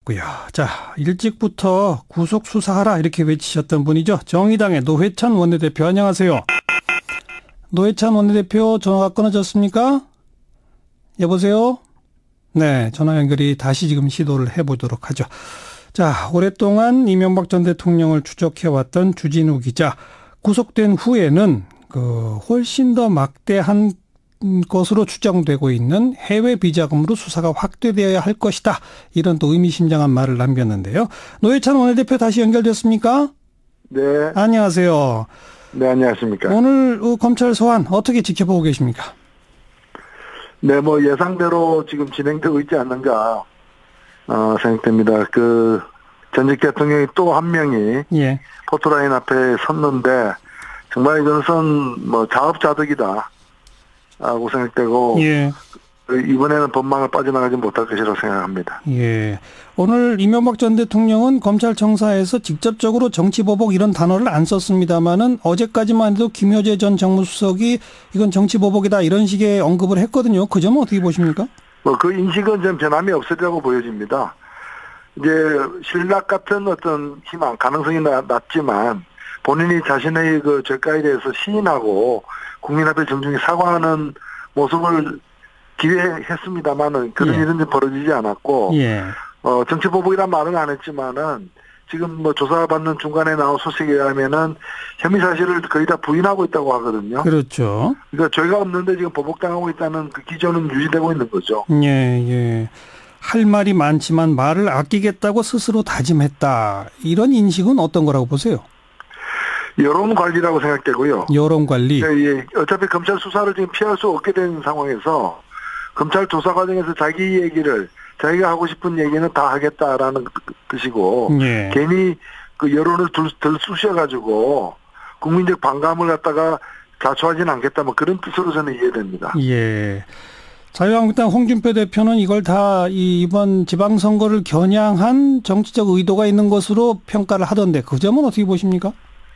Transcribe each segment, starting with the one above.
고요. 자, 일찍부터 구속 수사하라 이렇게 외치셨던 분이죠. 정의당의 노회찬 원내대표, 안녕하세요. 노회찬 원내대표 전화가 끊어졌습니까? 여보세요? 네, 전화 연결이 다시 지금 시도를 해보도록 하죠. 자, 오랫동안 이명박 전 대통령을 추적해왔던 주진우 기자, 구속된 후에는 훨씬 더 막대한 것으로 추정되고 있는 해외 비자금으로 수사가 확대되어야 할 것이다. 이런 또 의미심장한 말을 남겼는데요. 노회찬 원내대표 다시 연결됐습니까? 네. 안녕하세요. 네, 안녕하십니까. 오늘 검찰 소환 어떻게 지켜보고 계십니까? 네, 예상대로 지금 진행되고 있지 않는가 생각됩니다. 전직 대통령이 또 한 명이 포토라인 앞에 섰는데 정말 이것은 자업자득이다 라고 생각되고 이번에는 법망을 빠져나가지 못할 것이라고 생각합니다. 예. 오늘 이명박 전 대통령은 검찰청사에서 직접적으로 정치보복 이런 단어를 안 썼습니다마는 어제까지만 해도 김효재 전 정무수석이 이건 정치보복이다 이런 식의 언급을 했거든요. 그 점은 어떻게 보십니까? 그 인식은 좀 변함이 없으리라고 보여집니다. 이제 신락 같은 어떤 희망, 가능성이 낮지만 본인이 자신의 죄가에 대해서 시인하고 국민 앞에 정중히 사과하는 모습을 기대했습니다만은 그런 일은 좀 벌어지지 않았고, 정치보복이란 말은 안 했지만은 지금 조사받는 중간에 나온 소식에 의하면은 혐의 사실을 거의 다 부인하고 있다고 하거든요. 그렇죠. 그러니까 죄가 없는데 지금 보복당하고 있다는 그 기조는 유지되고 있는 거죠. 예. 할 말이 많지만 말을 아끼겠다고 스스로 다짐했다. 이런 인식은 어떤 거라고 보세요? 여론 관리라고 생각되고요. 여론 관리? 예. 어차피 검찰 수사를 지금 피할 수 없게 된 상황에서 검찰 조사 과정에서 자기 얘기를, 자기가 하고 싶은 얘기는 다 하겠다라는 뜻이고, 괜히 여론을 덜 쑤셔가지고 국민적 반감을 갖다가 자초하지는 않겠다, 그런 뜻으로 저는 이해됩니다. 예. 자유한국당 홍준표 대표는 이걸 다 이번 지방선거를 겨냥한 정치적 의도가 있는 것으로 평가를 하던데 그 점은 어떻게 보십니까?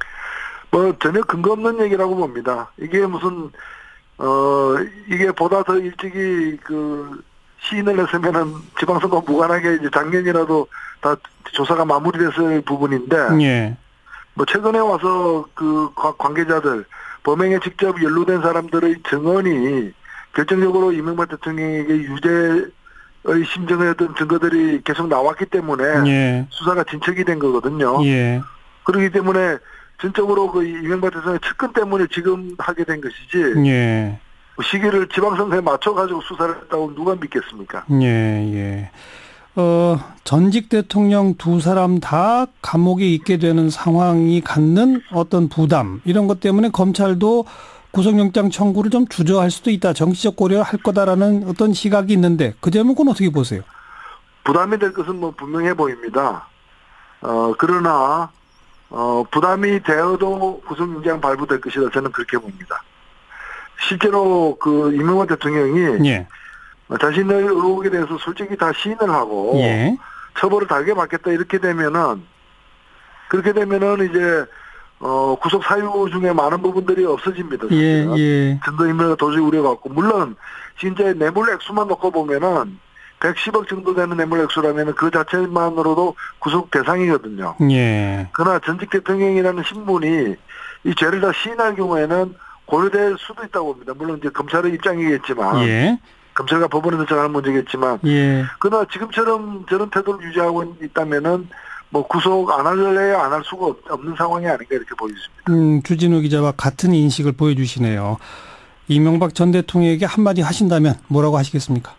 전혀 근거 없는 얘기라고 봅니다. 이게 이게 보다 더 일찍이 시인을 했으면은 지방선거 무관하게 이제 작년이라도 다 조사가 마무리됐을 부분인데, 최근에 와서 관계자들, 범행에 직접 연루된 사람들의 증언이 결정적으로 이명박 대통령에게 유죄의 심정의 어떤 증거들이 계속 나왔기 때문에 수사가 진척이 된 거거든요. 그렇기 때문에 전적으로 이명박 대통령의 측근 때문에 지금 하게 된 것이지, 시기를 지방선거에 맞춰가지고 수사를 했다고 누가 믿겠습니까? 전직 대통령 두 사람 다 감옥에 있게 되는 상황이 갖는 어떤 부담, 이런 것 때문에 검찰도 구속영장 청구를 좀 주저할 수도 있다. 정치적 고려를 할 거다라는 어떤 시각이 있는데 그 점은 어떻게 보세요? 부담이 될 것은 분명해 보입니다. 그러나 부담이 되어도 구속영장 발부될 것이다. 저는 그렇게 봅니다. 실제로 이명박 대통령이 자신의 의혹에 대해서 솔직히 다 시인을 하고 처벌을 달게 받겠다 그렇게 되면은 이제 구속 사유 중에 많은 부분들이 없어집니다. 증거인멸가 도저히 우려가 없고, 물론 진짜 뇌물 액수만 놓고 보면은 110억 정도 되는 뇌물 액수라면 그 자체만으로도 구속 대상이거든요. 그러나 전직 대통령이라는 신분이 이 죄를 다 시인할 경우에는 고려될 수도 있다고 봅니다. 물론 이제 검찰의 입장이겠지만, 검찰과 법원에서 정하는 문제겠지만, 그러나 지금처럼 저런 태도를 유지하고 있다면은 구속 안 할래야 안 할 수가 없는 상황이 아닌가 이렇게 보여집니다. 주진우 기자와 같은 인식을 보여주시네요. 이명박 전 대통령에게 한마디 하신다면 뭐라고 하시겠습니까?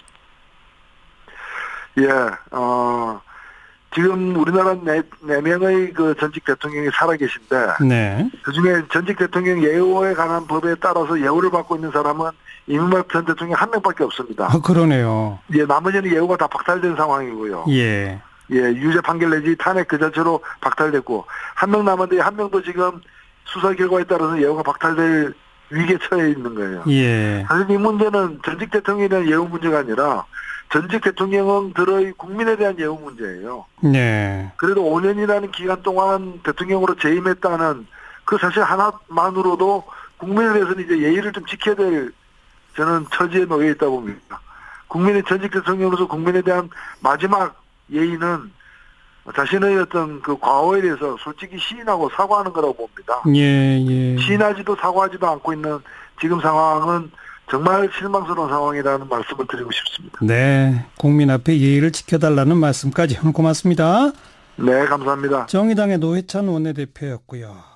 지금 우리나라 4명의 전직 대통령이 살아계신데, 그중에 전직 대통령 예우에 관한 법에 따라서 예우를 받고 있는 사람은 이명박 전 대통령 한 명밖에 없습니다. 그러네요. 나머지는 예우가 다 박탈된 상황이고요. 유죄 판결 내지 탄핵 그 자체로 박탈됐고, 한 명 남았는데 한 명도 지금 수사 결과에 따라서 예우가 박탈될 위기에 처해 있는 거예요. 사실 이 문제는 전직 대통령에 대한 예우 문제가 아니라 전직 대통령들의 국민에 대한 예우 문제예요. 그래도 5년이라는 기간 동안 대통령으로 재임했다는 그 사실 하나만으로도 국민에 대해서는 이제 예의를 좀 지켜야 될 저는 처지에 놓여 있다고 봅니다. 국민의 전직 대통령으로서 국민에 대한 마지막 예의는 자신의 어떤 그 과오에 대해서 솔직히 시인하고 사과하는 거라고 봅니다. 예. 시인하지도 사과하지도 않고 있는 지금 상황은 정말 실망스러운 상황이라는 말씀을 드리고 싶습니다. 네, 국민 앞에 예의를 지켜달라는 말씀까지 고맙습니다. 네, 감사합니다. 정의당의 노회찬 원내대표였고요.